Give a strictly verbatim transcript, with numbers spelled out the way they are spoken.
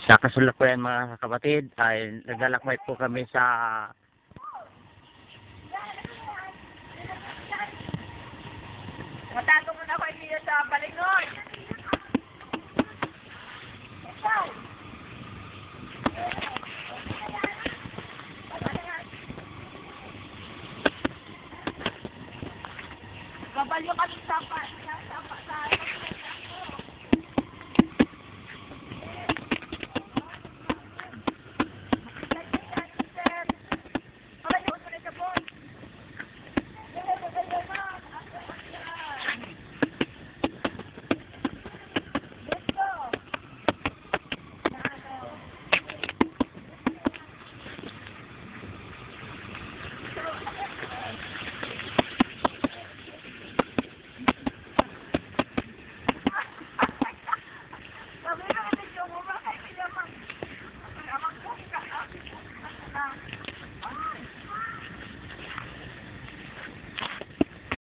Sa kasulok po yan mga kapatid, ay naglalakbay po kami sa Matato mo na ako dito sa balingon. Kabalyo kami sa